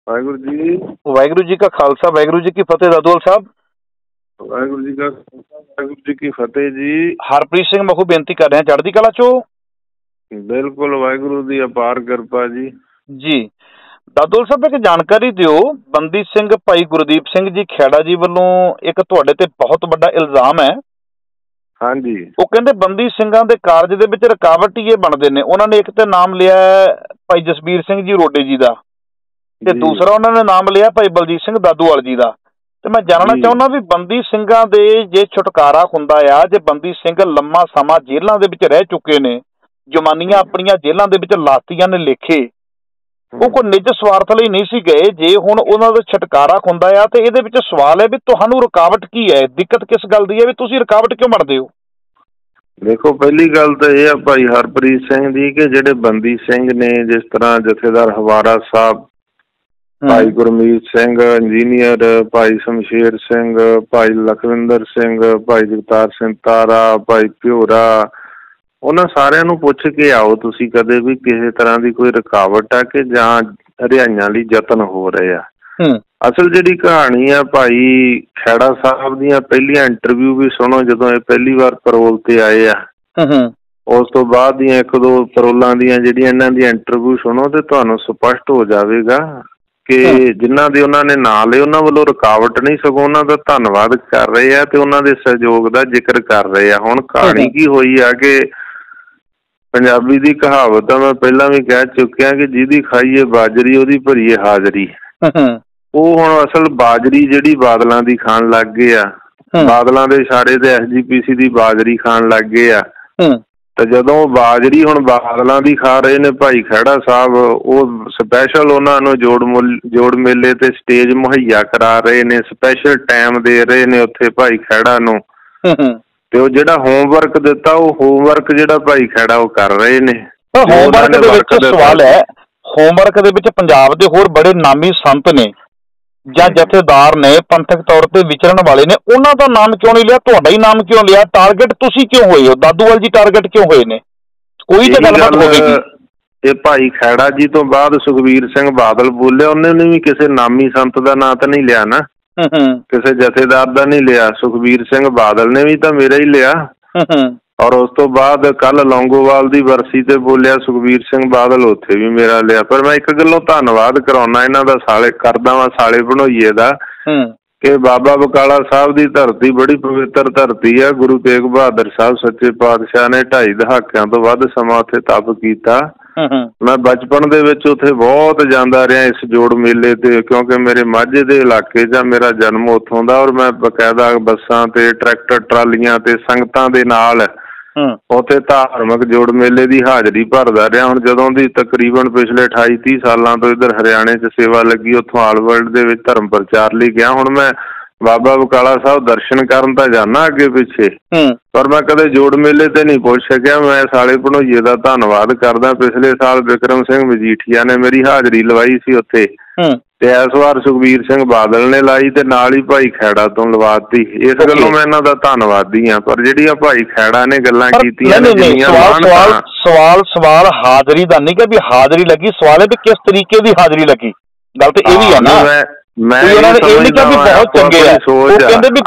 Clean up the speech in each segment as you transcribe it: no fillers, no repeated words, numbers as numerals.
ਵਾਹਿਗੁਰੂ ਜੀ। ਵਾਹਿਗੁਰੂ ਜੀ ਕਾ ਖਾਲਸਾ, ਵਾਹਿਗੁਰੂ ਜੀ ਕੀ ਫਤਿਹ। ਦਾਦੂਵਾਲ ਸਾਹਿਬ, ਵਾਹਿਗੁਰੂ ਜੀ ਕਾ ਖਾਲਸਾ, ਵਾਹਿਗੁਰੂ ਜੀ ਕੀ ਫਤਿਹ ਜੀ। ਹਰਪ੍ਰੀਤ ਸਿੰਘ ਮਖੂ ਬੇਨਤੀ ਕਰ ਰਿਹਾ, ਚੜ੍ਹਦੀ ਕਲਾ ਚੋਂ। ਬਿਲਕੁਲ, ਵਾਹਿਗੁਰੂ ਦੀ ਅਪਾਰ ਕਿਰਪਾ ਜੀ। ਜੀ ਦਾਦੂਵਾਲ ਸਾਹਿਬ, ਇੱਕ ਜਾਣਕਾਰੀ ਦਿਓ। ਬੰਦੀ ਸਿੰਘ ਭਾਈ ਗੁਰਦੀਪ ਸਿੰਘ ਜੀ ਖੈੜਾ ਜੀ ਵੱਲੋਂ ਇੱਕ ਤੁਹਾਡੇ ਤੇ ਬਹੁਤ ਵੱਡਾ ਇਲਜ਼ਾਮ ਹੈ। ਹਾਂਜੀ। ਉਹ ਕਹਿੰਦੇ ਬੰਦੀ ਸਿੰਘਾਂ ਦੇ ਕਾਰਜ ਦੇ ਵਿੱਚ ਰੁਕਾਵਟ ਹੀ ਇਹ ਬਣਦੇ ਨੇ। ਉਹਨਾਂ ਨੇ ਇੱਕ ਤੇ ਨਾਮ ਲਿਆ ਭਾਈ ਜਸਬੀਰ ਸਿੰਘ ਜੀ ਰੋਡੇ ਜੀ ਦਾ, ਤੇ ਦੂਸਰਾ ਉਹਨਾਂ ਨੇ ਨਾਮ ਲਿਆ ਭਾਈ ਬਲਜੀਤ ਸਿੰਘ ਦਾਦੂਵਾਲ ਜੀ ਦਾ। ਤੇ ਮੈਂ ਜਾਣਨਾ ਚਾਹੁੰਦਾ ਵੀ ਬੰਦੀ ਸਿੰਘਾਂ ਦੇ ਜੇ ਛੁਟਕਾਰਾ ਹੁੰਦਾ ਆ, ਜੇ ਬੰਦੀ ਸਿੰਘ ਲੰਮਾ ਸਮਾਂ ਜੇਲ੍ਹਾਂ ਦੇ ਵਿੱਚ ਰਹਿ ਚੁੱਕੇ ਨੇ, ਜਮਾਨੀਆਂ ਆਪਣੀਆਂ ਜੇਲ੍ਹਾਂ ਦੇ ਵਿੱਚ ਲਾਤੀਆਂ ਨੇ ਲੇਖੇ, ਉਹ ਕੋਈ ਨਿੱਜ ਸਵਾਰਥ ਲਈ ਨਹੀਂ ਸੀ ਗਏ। ਜੇ ਹੁਣ ਉਹਨਾਂ ਦਾ ਛੁਟਕਾਰਾ ਹੁੰਦਾ ਆ ਤੇ ਇਹਦੇ ਵਿੱਚ ਸਵਾਲ ਹੈ ਵੀ ਤੁਹਾਨੂੰ ਰੁਕਾਵਟ ਕੀ ਹੈ, ਦਿੱਕਤ ਕਿਸ ਗੱਲ ਦੀ ਹੈ, ਵੀ ਤੁਸੀਂ ਰੁਕਾਵਟ ਕਿਉਂ ਬਣਦੇ ਹੋ? ਦੇਖੋ, ਪਹਿਲੀ ਗੱਲ ਤਾਂ ਇਹ ਆ ਭਾਈ ਹਰਪ੍ਰੀਤ ਸਿੰਘ ਦੀ ਕਿ ਜਿਹੜੇ ਬੰਦੀ ਸਿੰਘ ਨੇ, ਜਿਸ ਤਰ੍ਹਾਂ ਜਥੇਦਾਰ ਹਵਾਰਾ ਸਾਹਿਬ, ਭਾਈ ਗੁਰਮੀਤ ਸਿੰਘ ਇੰਜੀਨੀਅਰ, ਭਾਈ ਸ਼ਮਸ਼ੇਰ ਸਿੰਘ, ਭਾਈ ਲਖਵਿੰਦਰ ਸਿੰਘ, ਭਾਈ ਜਗਤਾਰ ਸਿੰਘ ਤਾਰਾ, ਭਾਈ ਭਿਓਰਾ, ਉਹਨਾਂ ਸਾਰਿਆਂ ਨੂੰ ਪੁੱਛ ਕੇ ਆਓ ਤੁਸੀਂ ਕਦੇ ਵੀ ਕਿਸੇ ਤਰ੍ਹਾਂ ਦੀ ਕੋਈ ਰੁਕਾਵਟ ਆ ਕਿ ਜਾਂ ਰਿਹਾਈਆਂ ਲਈ ਯਤਨ ਹੋ ਰਹੇ ਆ। ਅਸਲ ਜਿਹੜੀ ਕਹਾਣੀ ਆ ਭਾਈ ਖੈੜਾ ਸਾਹਿਬ ਦੀਆਂ ਪਹਿਲੀਆਂ ਇੰਟਰਵਿਊ ਵੀ ਸੁਣੋ, ਜਦੋਂ ਇਹ ਪਹਿਲੀ ਵਾਰ ਪੈਰੋਲ ਤੇ ਆਏ ਆ। ਉਸ ਤੋਂ ਬਾਅਦ ਦੀਆਂ ਇੱਕ ਦੋ ਪੈਰੋਲਾਂ ਦੀਆਂ ਜਿਹੜੀਆਂ ਇਹਨਾਂ ਦੀਆਂ ਇੰਟਰਵਿਊ ਸੁਣੋ ਤੇ ਤੁਹਾਨੂੰ ਸਪਸ਼ਟ ਹੋ ਜਾਵੇਗਾ ਕਿ ਜਿਨ੍ਹਾਂ ਦੇ ਉਹਨਾਂ ਨੇ ਨਾਂ ਲਏ ਉਹਨਾਂ ਵੱਲੋਂ ਰੁਕਾਵਟ ਨਹੀਂ, ਸਗੋਂ ਉਹਨਾਂ ਦਾ ਧੰਨਵਾਦ ਕਰ ਰਹੇ ਆ ਤੇ ਉਹਨਾਂ ਦੇ ਸਹਿਯੋਗ ਦਾ ਜ਼ਿਕਰ ਕਰ ਰਹੇ ਆ। ਹੁਣ ਕਹਾਣੀ ਕੀ ਹੋਈ ਆ ਕਿ ਪੰਜਾਬੀ ਦੀ ਕਹਾਵਤ ਆ, ਮੈਂ ਪਹਿਲਾਂ ਵੀ ਕਹਿ ਚੁੱਕਿਆ ਕਿ ਜਿਹਦੀ ਖਾਈਏ ਬਾਜਰੀ ਉਹਦੀ ਭਰੀਏ ਹਾਜ਼ਰੀ। ਉਹ ਹੁਣ ਅਸਲ ਬਾਜਰੀ ਜਿਹੜੀ ਬਾਦਲਾਂ ਦੀ ਖਾਣ ਲੱਗ ਗਏ ਆ, ਬਾਦਲਾਂ ਦੇ ਇਸ਼ਾਰੇ ਤੇ SGPC ਦੀ ਬਾਜਰੀ ਖਾਣ ਲੱਗ ਗਏ ਆ। ਤੇ ਜਦੋਂ ਬਾਜਰੀ ਹੁਣ ਬਾਦਲਾਂ ਦੀ ਖਾ ਰਹੇ ਨੇ ਭਾਈ ਖੈੜਾ ਸਾਹਿਬ, ਉਹ ਸਪੈਸ਼ਲ ਉਹਨਾਂ ਨੂੰ ਜੋੜ ਮੇਲੇ ਤੇ ਸਟੇਜ ਮੁਹੱਈਆ ਕਰਾ ਰਹੇ ਨੇ, ਸਪੈਸ਼ਲ ਟਾਈਮ ਦੇ ਰਹੇ ਨੇ ਉੱਥੇ ਭਾਈ ਖੈੜਾ ਨੂੰ। ਤੇ ਉਹ ਜਿਹੜਾ ਹੋਮਵਰਕ ਦਿੱਤਾ, ਉਹ ਹੋਮਵਰਕ ਜਿਹੜਾ ਭਾਈ ਖੈੜਾ ਉਹ ਕਰ ਰਹੇ ਨੇ। ਹੋਮਵਰਕ ਦੇ ਵਿੱਚ ਸਵਾਲ ਹੈ, ਹੋਮਵਰਕ ਦੇ ਵਿੱਚ ਪੰਜਾਬ ਦੇ ਹੋਰ ਬੜੇ ਨਾਮੀ ਸੰਤ ਨੇ ਜਾਂ ਜਥੇਦਾਰ ਨੇ, ਪੰਥਕ ਤੌਰ ਤੇ ਵਿਚਰਨ ਵਾਲੇ ਨੇ, ਉਹਨਾਂ ਦਾ ਨਾਮ ਕਿਉਂ ਨਹੀਂ ਲਿਆ? ਤੁਹਾਡਾ ਹੀ ਨਾਮ ਕਿਉਂ ਲਿਆ? ਟਾਰਗੇਟ ਤੁਸੀਂ ਕਿਉਂ ਹੋਏ ਹੋ? ਦਾਦੂਵਾਲ ਜੀ ਟਾਰਗੇਟ ਕਿਉਂ ਹੋਏ ਨੇ? ਕੋਈ ਤਾਂ ਗੱਲਬਾਤ ਹੋਵੇਗੀ। ਇਹ ਭਾਈ ਖੈੜਾ ਜੀ ਤੋਂ ਬਾਅਦ ਸੁਖਬੀਰ ਸਿੰਘ ਬਾਦਲ ਬੋਲਿਆ, ਉਹਨੇ ਵੀ ਕਿਸੇ ਨਾਮੀ ਸੰਤ ਦਾ ਨਾਂ ਤਾਂ ਨਹੀਂ ਲਿਆ ਨਾ, ਕਿਸੇ ਜਥੇਦਾਰ ਦਾ ਨਹੀਂ ਲਿਆ। ਸੁਖਬੀਰ ਸਿੰਘ ਬਾਦਲ ਨੇ ਵੀ ਤਾਂ ਮੇਰਾ ਹੀ ਲਿਆ। ਔਰ ਉਸ ਤੋਂ ਬਾਅਦ ਕੱਲ ਲੌਂਗੋਵਾਲ ਦੀ ਬਰਸੀ ਤੇ ਬੋਲਿਆ ਸੁਖਬੀਰ ਸਿੰਘ ਬਾਦਲ, ਉੱਥੇ ਵੀ ਮੇਰਾ ਲਿਆ। ਪਰ ਮੈਂ ਇੱਕ ਗੱਲੋਂ ਧੰਨਵਾਦ ਕਰਾਉਣਾ ਇਹਨਾਂ ਦਾ, ਸਾਲੇ ਕਰਦਾ ਵਾ ਸਾਲੇ ਬਣੋਈਏ ਦਾ, ਕਿ ਬਾਬਾ ਬਕਾਲਾ ਸਾਹਿਬ ਦੀ ਧਰਤੀ ਬੜੀ ਪਵਿੱਤਰ ਧਰਤੀ ਆ। ਗੁਰੂ ਤੇਗ ਬਹਾਦਰ ਸਾਹਿਬ ਸੱਚੇ ਪਾਤਸ਼ਾਹ ਨੇ 2.5 ਦਹਾਕਿਆਂ ਤੋਂ ਵੱਧ ਸਮਾਂ ਉੱਥੇ ਤਪ ਕੀਤਾ। ਮੈਂ ਬਚਪਨ ਦੇ ਵਿੱਚ ਉੱਥੇ ਬਹੁਤ ਜਾਂਦਾ ਰਿਹਾ ਇਸ ਜੋੜ ਮੇਲੇ ਤੇ, ਕਿਉਂਕਿ ਮੇਰੇ ਮਾਝੇ ਦੇ ਇਲਾਕੇ 'ਚ ਮੇਰਾ ਜਨਮ ਉੱਥੋਂ ਦਾ। ਔਰ ਮੈਂ ਬਕਾਇਦਾ ਬੱਸਾਂ ਤੇ, ਟਰੈਕਟਰ ਟਰਾਲੀਆਂ ਤੇ ਸੰਗਤਾਂ ਦੇ ਨਾਲ ਉੱਥੇ ਧਾਰਮਿਕ ਜੋੜ ਮੇਲੇ ਦੀ ਹਾਜ਼ਰੀ ਭਰਦਾ ਰਿਹਾ। ਹੁਣ ਜਦੋਂ ਦੀ ਤਕਰੀਬਨ ਪਿਛਲੇ 28-30 ਸਾਲਾਂ ਤੋਂ ਇੱਧਰ ਹਰਿਆਣੇ 'ਚ ਸੇਵਾ ਲੱਗੀ, ਉੱਥੋਂ ਆਲ ਵਰਲਡ ਦੇ ਵਿੱਚ ਧਰਮ ਪ੍ਰਚਾਰ ਲਈ ਗਿਆ। ਹੁਣ ਮੈਂ ਬਾਬਾ ਬਕਾਲਾ ਸਾਹਿਬ ਦਰਸ਼ਨ ਕਰਨ ਤਾਂ ਜਾਣਾ ਅੱਗੇ ਪਿੱਛੇ, ਪਰ ਮੈਂ ਕਦੇ ਜੋੜ ਮੇਲੇ ਤੇ ਨਹੀਂ ਪੁੱਛ ਸਕਿਆ। ਮੈਂ ਸਾਲੇ ਭਣੋਈਏ ਦਾ ਧੰਨਵਾਦ ਕਰਦਾ। ਪਿਛਲੇ ਸਾਲ ਬਿਕਰਮ ਸਿੰਘ ਮਜੀਠੀਆ ਨੇ ਮੇਰੀ ਹਾਜ਼ਰੀ ਲਵਾਈ ਸੀ ਉੱਥੇ, ਤੇ ਇਸ ਵਾਰ ਸੁਖਬੀਰ ਸਿੰਘ ਬਾਦਲ ਨੇ ਲਾਈ ਤੇ ਨਾਲ ਹੀ ਭਾਈ ਖੈੜਾ ਤੋਂ ਲਵਾਤੀ। ਇਸ ਗੱਲੋਂ ਮੈਂ ਇਹਨਾਂ ਦਾ ਧੰਨਵਾਦੀ ਹਾਂ। ਪਰ ਜਿਹੜੀਆਂ ਭਾਈ ਖੈੜਾ ਨੇ ਗੱਲਾਂ ਕੀਤੀਆਂ, ਸਵਾਲ ਹਾਜ਼ਰੀ ਦਾ ਨਹੀਂ ਕਿ ਵੀ ਹਾਜ਼ਰੀ ਲੱਗੀ, ਸਵਾਲ ਹੈ ਵੀ ਕਿਸ ਤਰੀਕੇ ਦੀ ਹਾਜ਼ਰੀ ਲੱਗੀ। ਗੱਲ ਤੇ ਇਹ ਵੀ ਹੈ ਨਾ, ਮੈਂ ਬਹੁਤ ਚੰਗੇ ਆ। ਉਹ ਕਹਿੰਦੇ ਵੀ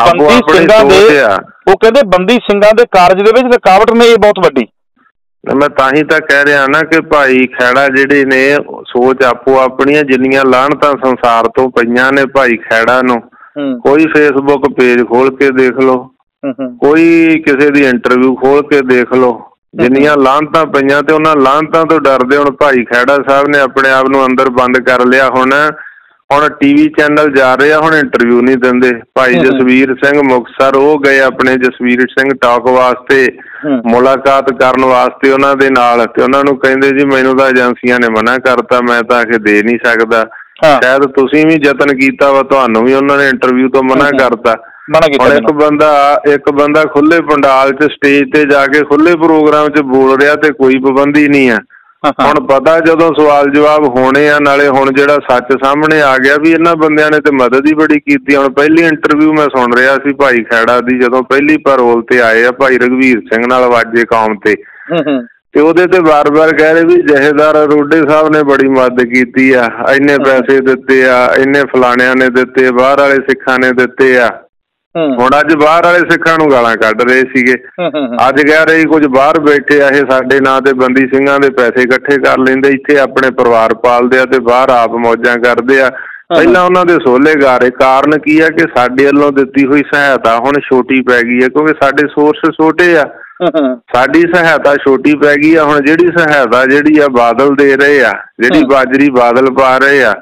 ਬੰਦੀ ਸਿੰਘਾਂ ਦੇ ਕਾਰਜ ਦੇ ਵਿੱਚ ਰੁਕਾਵਟ ਨੇ ਇਹ ਬਹੁਤ ਵੱਡੀ। ਮੈਂ ਤਾਂ ਹੀ ਤਾਂ ਕਹਿ ਰਿਹਾ ਨਾ ਕਿ ਭਾਈ ਖੈੜਾ ਜਿਹੜੇ ਨੇ ਸੋਚ ਆਪੋ ਆਪਣੀਆਂ, ਜਿੰਨੀਆਂ ਲਾਹਣਤਾਂ ਸੰਸਾਰ ਤੋਂ ਪਈਆਂ ਨੇ ਭਾਈ ਖੈੜਾ ਨੂੰ, ਕੋਈ ਫੇਸਬੁੱਕ ਪੇਜ ਖੋਲ ਕੇ ਦੇਖ ਲਓ, ਕੋਈ ਕਿਸੇ ਦੀ ਇੰਟਰਵਿਊ ਖੋਲ ਕੇ ਦੇਖ ਲਓ, ਜਿੰਨੀਆਂ ਲਾਹਣਤਾਂ ਪਈਆਂ। ਤੇ ਉਹਨਾਂ ਲਾਹਣਤਾਂ ਤੋਂ ਡਰਦੇ ਹੁਣ ਭਾਈ ਖੈੜਾ ਸਾਹਿਬ ਨੇ ਆਪਣੇ ਆਪ ਨੂੰ ਅੰਦਰ ਬੰਦ ਕਰ ਲਿਆ। ਹੁਣ TV ਚੈਨਲ ਜਾ ਰਹੇ ਆ, ਹੁਣ ਇੰਟਰਵਿਊ ਨਹੀਂ ਦਿੰਦੇ। ਭਾਈ ਜਸਵੀਰ ਸਿੰਘ ਮੁਕਤਸਰ ਉਹ ਗਏ ਆਪਣੇ ਜਸਵੀਰ ਸਿੰਘ ਟਾਕ ਵਾਸਤੇ, ਮੁਲਾਕਾਤ ਕਰਨ ਵਾਸਤੇ ਉਹਨਾਂ ਦੇ ਨਾਲ, ਤੇ ਉਹਨਾਂ ਨੂੰ ਕਹਿੰਦੇ ਜੀ ਮੈਨੂੰ ਤਾਂ ਏਜੰਸੀਆਂ ਨੇ ਮਨਾ ਕਰਤਾ, ਮੈਂ ਤਾਂ ਆਖੇ ਦੇ ਨਹੀਂ ਸਕਦਾ। ਸ਼ਾਇਦ ਤੁਸੀਂ ਵੀ ਯਤਨ ਕੀਤਾ ਵਾ, ਤੁਹਾਨੂੰ ਵੀ ਉਹਨਾਂ ਨੇ ਇੰਟਰਵਿਊ ਤੋਂ ਮਨਾ ਕਰਤਾ। ਹੁਣ ਇੱਕ ਬੰਦਾ ਖੁੱਲੇ ਪੰਡਾਲ 'ਚ ਸਟੇਜ ਤੇ ਜਾ ਕੇ ਖੁੱਲੇ ਪ੍ਰੋਗਰਾਮ 'ਚ ਬੋਲ ਰਿਹਾ ਤੇ ਕੋਈ ਪਾਬੰਦੀ ਨਹੀਂ ਆ। ਹੁਣ ਪਤਾ ਜਦੋਂ ਸਵਾਲ ਜਵਾਬ ਹੋਣੇ ਆ, ਨਾਲੇ ਹੁਣ ਜਿਹੜਾ ਸੱਚ ਸਾਹਮਣੇ ਆ ਗਿਆ ਵੀ ਇਹਨਾਂ ਬੰਦਿਆਂ ਨੇ ਤੇ ਮਦਦ ਹੀ ਬੜੀ ਕੀਤੀ। ਹੁਣ ਪਹਿਲੀ ਇੰਟਰਵਿਊ ਮੈਂ ਸੁਣ ਰਿਹਾ ਸੀ ਭਾਈ ਖੈੜਾ ਦੀ, ਜਦੋਂ ਪਹਿਲੀ ਪੈਰੋਲ ਤੇ ਆਏ ਆ ਭਾਈ ਰਘਵੀਰ ਸਿੰਘ ਨਾਲ ਵਾਜੇ ਕੌਮ ਤੇ, ਤੇ ਉਹਦੇ ਤੇ ਵਾਰ-ਵਾਰ ਕਹਿ ਰਹੇ ਵੀ ਜਥੇਦਾਰ ਰੋਡੇ ਸਾਹਿਬ ਨੇ ਬੜੀ ਮਦਦ ਕੀਤੀ ਆ, ਇੰਨੇ ਪੈਸੇ ਦਿੱਤੇ ਆ, ਇੰਨੇ ਫਲਾਣਿਆਂ ਨੇ ਦਿੱਤੇ, ਬਾਹਰ ਵਾਲੇ ਸਿੱਖਾਂ ਨੇ ਦਿੱਤੇ ਆ। ਹੁਣ ਅੱਜ ਬਾਹਰ ਵਾਲੇ ਸਿੱਖਾਂ ਨੂੰ ਗਾਲਾਂ ਕੱਢ ਰਹੇ ਸੀਗੇ। ਅੱਜ ਕਹਿ ਰਹੇ ਕੁਝ ਬਾਹਰ ਬੈਠੇ ਆ ਇਹ ਸਾਡੇ ਨਾਂ ਤੇ ਬੰਦੀ ਸਿੰਘਾਂ ਦੇ ਪੈਸੇ ਇਕੱਠੇ ਕਰ ਲੈਂਦੇ, ਇੱਥੇ ਆਪਣੇ ਪਰਿਵਾਰ ਪਾਲਦੇ ਆ ਤੇ ਬਾਹਰ ਆਪ ਮੌਜਾਂ ਕਰਦੇ ਆ। ਪਹਿਲਾਂ ਉਹਨਾਂ ਦੇ ਸੋਲੇ ਗਾ ਰਹੇ। ਕਾਰਨ ਕੀ ਆ ਕਿ ਸਾਡੇ ਵੱਲੋਂ ਦਿੱਤੀ ਹੋਈ ਸਹਾਇਤਾ ਹੁਣ ਛੋਟੀ ਪੈ ਗਈ ਹੈ, ਕਿਉਂਕਿ ਸਾਡੇ ਸੋਰਸ ਛੋਟੇ ਆ, ਸਾਡੀ ਸਹਾਇਤਾ ਛੋਟੀ ਪੈ ਗਈ ਆ। ਹੁਣ ਜਿਹੜੀ ਸਹਾਇਤਾ ਜਿਹੜੀ ਆ ਬਾਦਲ ਦੇ ਰਹੇ ਆ, ਜਿਹੜੀ ਬਾਜਰੀ ਬਾਦਲ ਪਾ ਰਹੇ ਆ,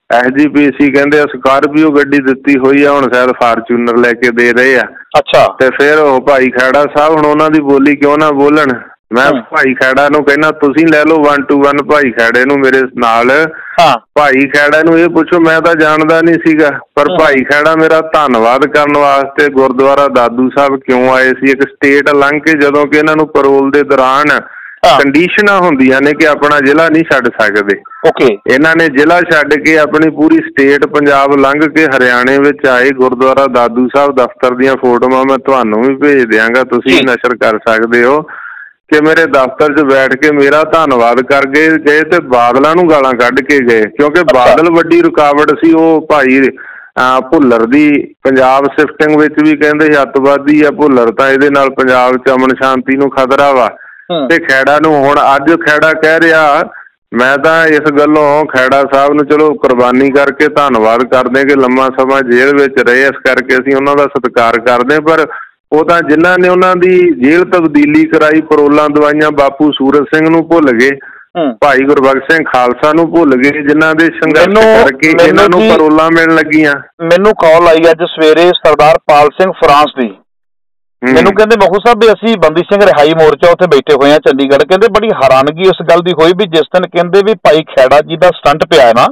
SGPC ਕਹਿੰਦੇ ਸਕਾਰਪੀਓ ਗੱਡੀ ਦਿੱਤੀ ਹੋਈ ਆ, ਹੁਣ ਸ਼ਾਇਦ ਫਾਰਚੂਨਰ ਲੈ ਕੇ ਦੇ ਰਹੇ ਆ। ਅੱਛਾ, ਤੇ ਫਿਰ ਉਹ ਭਾਈ ਖੈੜਾ ਸਾਹਿਬ ਹੁਣ ਉਹਨਾਂ ਦੀ ਬੋਲੀ ਕਿਉਂ ਨਾ ਬੋਲਣ। ਮੈਂ ਭਾਈ ਖੈੜਾ ਨੂੰ ਕਹਿੰਦਾ ਤੁਸੀਂ ਲੈ ਲਓ 1 to 1 ਭਾਈ ਖੈੜੇ ਨੂੰ ਮੇਰੇ ਨਾਲ। ਭਾਈ ਖੈੜਾ ਨੂੰ ਇਹ ਪੁੱਛੋ, ਮੈਂ ਤਾਂ ਜਾਣਦਾ ਨਹੀਂ ਸੀਗਾ, ਪਰ ਭਾਈ ਖੈੜਾ ਮੇਰਾ ਧੰਨਵਾਦ ਕਰਨ ਵਾਸਤੇ ਗੁਰਦੁਆਰਾ ਦਾਦੂ ਸਾਹਿਬ ਕਿਉਂ ਆਏ ਸੀ। ਇੱਕ ਸਟੇਟ ਲੰਘ ਕੇ, ਜਦੋਂ ਕਿ ਇਹਨਾਂ ਨੂੰ ਪੈਰੋਲ ਦੇ ਦੌਰਾਨ ਕੰਡੀਸ਼ਨਾਂ ਹੁੰਦੀਆਂ ਨੇ ਕਿ ਆਪਣਾ ਜ਼ਿਲ੍ਹਾ ਨਹੀਂ ਛੱਡ ਸਕਦੇ, ਇਹਨਾਂ ਨੇ ਜ਼ਿਲ੍ਹਾ ਛੱਡ ਕੇ ਆਪਣੀ ਪੂਰੀ ਸਟੇਟ ਪੰਜਾਬ ਲੰਘ ਕੇ ਹਰਿਆਣੇ ਵਿੱਚ ਆਏ। ਗੁਰਦੁਆਰਾ ਦਾਦੂ ਸਾਹਿਬ ਦਫ਼ਤਰ ਦੀਆਂ ਫੋਟੋਆਂ ਮੈਂ ਤੁਹਾਨੂੰ ਵੀ ਭੇਜ ਦਿਆਂਗਾ, ਤੁਸੀਂ ਨਸ਼ਰ ਕਰ ਸਕਦੇ ਹੋ ਕਿ ਮੇਰੇ ਦਫ਼ਤਰ 'ਚ ਬੈਠ ਕੇ ਮੇਰਾ ਧੰਨਵਾਦ ਕਰ ਗਏ ਤੇ ਬਾਦਲਾਂ ਨੂੰ ਗਾਲਾਂ ਕੱਢ ਕੇ ਗਏ, ਕਿਉਂਕਿ ਬਾਦਲ ਵੱਡੀ ਰੁਕਾਵਟ ਸੀ। ਉਹ ਭਾਈ ਭੁੱਲਰ ਦੀ ਪੰਜਾਬ ਸ਼ਿਫਟਿੰਗ ਵਿੱਚ ਵੀ ਕਹਿੰਦੇ ਅੱਤਵਾਦੀ ਆ ਭੁੱਲਰ, ਤਾਂ ਇਹਦੇ ਨਾਲ ਪੰਜਾਬ 'ਚ ਅਮਨ ਸ਼ਾਂਤੀ ਨੂੰ ਖਤਰਾ ਵਾ। ਤੇ ਖੈੜਾ ਨੂੰ ਹੁਣ ਅੱਜ ਖੈੜਾ ਕਹਿ ਰਿਹਾ, ਮੈਂ ਤਾਂ ਇਸ ਗੱਲੋਂ ਖੈੜਾ ਸਾਹਿਬ ਨੂੰ ਚਲੋ ਕੁਰਬਾਨੀ ਕਰਕੇ ਧੰਨਵਾਦ ਕਰਦੇ ਕਿ ਲੰਮਾ ਸਮਾਂ ਜੇਲ੍ਹ ਵਿੱਚ ਰਹੇ, ਇਸ ਕਰਕੇ ਅਸੀਂ ਉਹਨਾਂ ਦਾ ਸਤਿਕਾਰ ਕਰਦੇ। ਪਰ ਉਹ ਤਾਂ ਜਿਨ੍ਹਾਂ ਨੇ ਉਹਨਾਂ ਦੀ ਜੇਲ੍ਹ ਤਬਦੀਲੀ ਕਰਾਈ, ਪਰੋਲਾਂ ਦਵਾਈਆਂ, ਬਾਪੂ ਸੂਰਜ ਸਿੰਘ ਨੂੰ ਭੁੱਲ ਗਏ, ਭਾਈ ਗੁਰਬਖਸ਼ ਸਿੰਘ ਖਾਲਸਾ ਨੂੰ ਭੁੱਲ ਗਏ, ਜਿਨ੍ਹਾਂ ਦੇ ਸੰਘਰਸ਼ ਕਰਕੇ ਇਹਨਾਂ ਨੂੰ ਪਰੋਲਾਂ ਮਿਲਣ ਲੱਗੀਆਂ। ਮੈਨੂੰ ਕਾਲ ਆਈ ਅੱਜ ਸਵੇਰੇ ਸਰਦਾਰ ਪਾਲ ਸਿੰਘ ਫਰਾਂਸ ਦੀ, ਮੈਨੂੰ ਕਹਿੰਦੇ ਮਖੂ ਸਾਹਿਬ ਵੀ ਅਸੀਂ ਬੰਦੀ ਸਿੰਘ ਰਿਹਾਈ ਮੋਰਚਾ ਉੱਥੇ ਬੈਠੇ ਹੋਏ ਆ ਚੰਡੀਗੜ੍ਹ। ਕਹਿੰਦੇ ਬੜੀ ਹੈਰਾਨਗੀ ਉਸ ਗੱਲ ਦੀ ਹੋਈ ਵੀ ਜਿਸ ਦਿਨ ਕਹਿੰਦੇ ਵੀ ਭਾਈ ਖੈੜਾ ਜੀ ਦਾ ਸਟੰਟ ਪਿਆ ਨਾ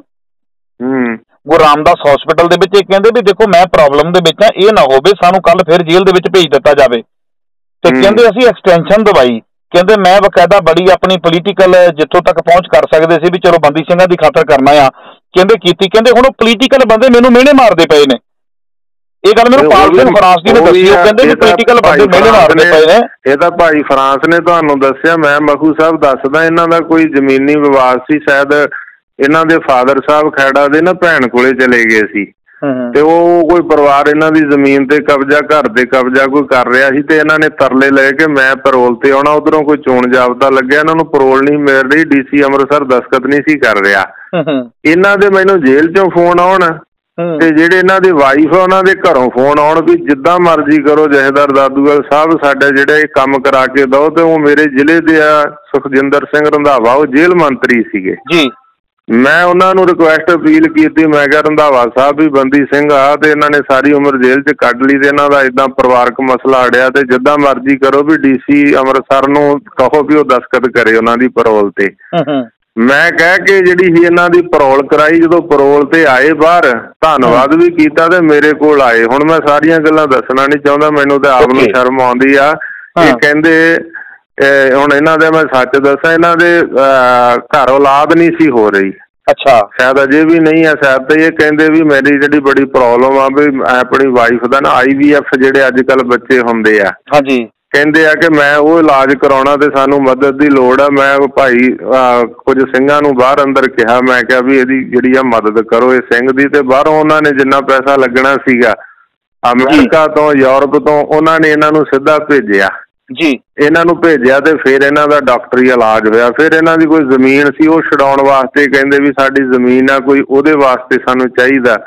ਗੁਰੂ ਰਾਮਦਾਸ ਹਸਪੀਟਲ ਦੇ ਵਿੱਚ, ਇਹ ਕਹਿੰਦੇ ਵੀ ਦੇਖੋ ਮੈਂ ਪ੍ਰੋਬਲਮ ਦੇ ਵਿੱਚ ਆ, ਇਹ ਨਾ ਹੋਵੇ ਸਾਨੂੰ ਕੱਲ ਫਿਰ ਜੇਲ੍ਹ ਦੇ ਵਿੱਚ ਭੇਜ ਦਿੱਤਾ ਜਾਵੇ। ਤੇ ਕਹਿੰਦੇ ਅਸੀਂ ਐਕਸਟੈਂਸ਼ਨ ਦਵਾਈ, ਕਹਿੰਦੇ ਮੈਂ ਬਕਾਇਦਾ ਬੜੀ ਆਪਣੀ ਪੋਲੀਟੀਕਲ ਜਿੱਥੋਂ ਤੱਕ ਪਹੁੰਚ ਕਰ ਸਕਦੇ ਸੀ ਵੀ ਚਲੋ ਬੰਦੀ ਸਿੰਘਾਂ ਦੀ ਖਾਤਰ ਕਰਨਾ ਆ, ਕਹਿੰਦੇ ਕੀਤੀ। ਕਹਿੰਦੇ ਹੁਣ ਉਹ ਪੋਲੀਟੀਕਲ ਬੰਦੇ ਮੈਨੂੰ ਮਿਹਣੇ ਮਾਰਦੇ ਪਏ ਨੇ। ਇਹ ਗੱਲ ਮੈਨੂੰ ਪਾਲ ਸਿੰਘ ਫਰਾਂਸ ਜੀ ਨੇ ਦੱਸੀ, ਉਹ ਕਹਿੰਦੇ ਵੀ ਪੋਲੀਟੀਕਲ ਬੰਦੇ ਮਿਹਣੇ ਮਾਰਦੇ ਪਏ ਨੇ। ਇਹ ਤਾਂ ਭਾਈ ਫਰਾਂਸ ਨੇ ਤੁਹਾਨੂੰ ਦੱਸਿਆ, ਮੈਂ ਮਖੂ ਸਾਹਿਬ ਦੱਸਦਾ। ਇਹਨਾਂ ਦਾ ਕੋਈ ਜ਼ਮੀਨੀ ਵਿਵਾਦ ਸੀ, ਸ਼ਾਇਦ ਇਹਨਾਂ ਦੇ ਫਾਦਰ ਸਾਹਿਬ ਖੈੜਾ ਦੇ ਨਾ ਭੈਣ ਕੋਲੇ ਚਲੇ ਗਏ ਸੀ, ਤੇ ਉਹ ਕੋਈ ਪਰਿਵਾਰ ਇਹਨਾਂ ਦੀ ਜ਼ਮੀਨ ਤੇ ਕਬਜ਼ਾ, ਘਰ ਦੇ ਕਬਜ਼ਾ ਕੋਈ ਕਰ ਰਿਹਾ ਸੀ, ਤੇ ਇਹਨਾਂ ਨੇ ਤਰਲੇ ਲੈ ਕੇ ਮੈਂ ਪੈਰੋਲ ਤੇ ਆਉਣਾ। ਉਧਰੋਂ ਕੋਈ ਚੋਣ ਜਾਬਤਾ ਲੱਗਿਆ, ਇਹਨਾਂ ਨੂੰ ਪੈਰੋਲ ਨਹੀਂ ਮਿਲ ਰਹੀ, DC ਅੰਮ੍ਰਿਤਸਰ ਦਸਤਖਤ ਨਹੀਂ ਸੀ ਕਰ ਰਿਹਾ। ਇਹਨਾਂ ਦੇ ਮੈਨੂੰ ਜੇਲ੍ਹ ਚੋਂ ਫੋਨ ਆਉਣ ਤੇ ਜਿਹੜੇ ਇਹਨਾਂ ਦੀ ਵਾਈਫ ਆ ਉਹਨਾਂ ਦੇ ਘਰੋਂ ਫੋਨ ਆਉਣ ਵੀ ਜਿੱਦਾਂ ਮਰਜ਼ੀ ਕਰੋ ਜਥੇਦਾਰ ਦਾਦੂਵਾਲ ਸਾਹਿਬ ਸਾਡਾ ਜਿਹੜਾ ਇਹ ਕੰਮ ਕਰਾ ਕੇ ਦਿਓ। ਤੇ ਉਹ ਮੇਰੇ ਜ਼ਿਲ੍ਹੇ ਦੇ ਆ ਸੁਖਜਿੰਦਰ ਸਿੰਘ ਰੰਧਾਵਾ, ਉਹ ਜੇਲ੍ਹ ਮੰਤਰੀ ਸੀਗੇ ਜੀ। ਮੈਂ ਉਹਨਾਂ ਨੂੰ ਰਿਕੁਐਸਟ ਅਪੀਲ ਕੀਤੀ, ਮੈਂ ਕਿਹਾ ਰੰਧਾਵਾ ਸਾਹਿਬ ਵੀ ਬੰਦੀ ਸਿੰਘ ਆ ਤੇ ਇਹਨਾਂ ਨੇ ਸਾਰੀ ਉਮਰ ਜੇਲ੍ਹ 'ਚ ਕੱਢ ਲਈ ਤੇ ਇਹਨਾਂ ਦਾ ਏਦਾਂ ਪਰਿਵਾਰਕ ਮਸਲਾ ਅੜਿਆ, ਤੇ ਜਿੱਦਾਂ ਮਰਜ਼ੀ ਕਰੋ ਵੀ DC ਅੰਮ੍ਰਿਤਸਰ ਨੂੰ ਕਹੋ ਵੀ ਉਹ ਦਸਤਖਤ ਕਰੇ ਉਹਨਾਂ ਦੀ ਪੈਰੋਲ ਤੇ। ਮੈਂ ਕਹਿ ਕੇ ਜਿਹੜੀ ਸੀ ਇਹਨਾਂ ਦੀ ਪੈਰੋਲ ਕਰਾਈ। ਜਦੋਂ ਪੈਰੋਲ ਤੇ ਆਏ ਬਾਹਰ, ਧੰਨਵਾਦ ਵੀ ਕੀਤਾ ਤੇ ਮੇਰੇ ਕੋਲ ਆਏ। ਹੁਣ ਮੈਂ ਸਾਰੀਆਂ ਗੱਲਾਂ ਦੱਸਣਾ ਨਹੀਂ ਚਾਹੁੰਦਾ, ਮੈਨੂੰ ਤਾਂ ਆਪ ਨੂੰ ਸ਼ਰਮ ਆਉਂਦੀ ਆ। ਇਹ ਕਹਿੰਦੇ ਹੁਣ ਇਹਨਾਂ ਦੇ ਮੈਂ ਸੱਚ ਦੱਸਾਂ, ਇਹਨਾਂ ਦੇ ਘਰ ਔਲਾਦ ਨਹੀਂ ਸੀ ਹੋ ਰਹੀ। ਅੱਛਾ, ਸ਼ਾਇਦ ਅਜੇ ਵੀ ਨਹੀਂ ਆ ਸ਼ਾਇਦ। ਤੇ ਇਹ ਕਹਿੰਦੇ ਵੀ ਮੇਰੀ ਜਿਹੜੀ ਬੜੀ ਪ੍ਰੋਬਲਮ ਆ ਵੀ ਆਪਣੀ ਵਾਈਫ ਦਾ ਨਾ IVF ਜਿਹੜੇ ਅੱਜ ਕੱਲ੍ਹ ਬੱਚੇ ਹੁੰਦੇ ਆ, ਹਾਂਜੀ, ਕਹਿੰਦੇ ਆ ਕਿ ਮੈਂ ਉਹ ਇਲਾਜ ਕਰਾਉਣਾ ਤੇ ਸਾਨੂੰ ਮਦਦ ਦੀ ਲੋੜ ਆ। ਮੈਂ ਭਾਈ ਕੁਝ ਸਿੰਘਾਂ ਨੂੰ ਬਾਹਰ ਅੰਦਰ ਕਿਹਾ, ਮੈਂ ਕਿਹਾ ਵੀ ਇਹਦੀ ਜਿਹੜੀ ਆ ਮਦਦ ਕਰੋ ਇਹ ਸਿੰਘ ਦੀ। ਤੇ ਬਾਹਰੋਂ ਉਹਨਾਂ ਨੇ ਜਿੰਨਾ ਪੈਸਾ ਲੱਗਣਾ ਸੀਗਾ ਅਮਰੀਕਾ ਤੋਂ, ਯੂਰਪ ਤੋਂ, ਉਹਨਾਂ ਨੇ ਇਹਨਾਂ ਨੂੰ ਸਿੱਧਾ ਭੇਜਿਆ ਜੀ। ਇਹਨਾਂ ਨੂੰ ਭੇਜਿਆ ਤੇ ਫਿਰ ਇਹਨਾਂ ਦਾ ਡਾਕਟਰੀ ਇਲਾਜ ਹੋਇਆ। ਫਿਰ ਇਹਨਾਂ ਦੀ ਕੋਈ ਜ਼ਮੀਨ ਸੀ, ਉਹ ਛਡਾਉਣ ਵਾਸਤੇ ਕਹਿੰਦੇ ਵੀ ਸਾਡੀ ਜ਼ਮੀਨ ਆ ਕੋਈ, ਉਹਦੇ ਵਾਸਤੇ ਸਾਨੂੰ ਚਾਹੀਦਾ